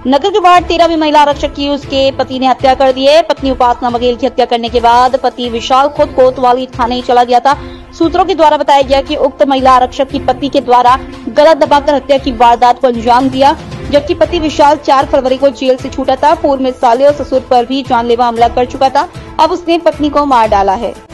नगर के वार्ड 13 महिला आरक्षक की उसके पति ने हत्या कर दी है। पत्नी उपासना बघेल की हत्या करने के बाद पति विशाल खुद कोतवाली थाने चला गया था। सूत्रों के द्वारा बताया गया कि उक्त महिला आरक्षक की पति के द्वारा गला दबाकर हत्या की वारदात को अंजाम दिया, जबकि पति विशाल 4 फरवरी को जेल से छूटा था। पूर्व में साले और ससुर पर भी जानलेवा हमला कर चुका था। अब उसने पत्नी को मार डाला है।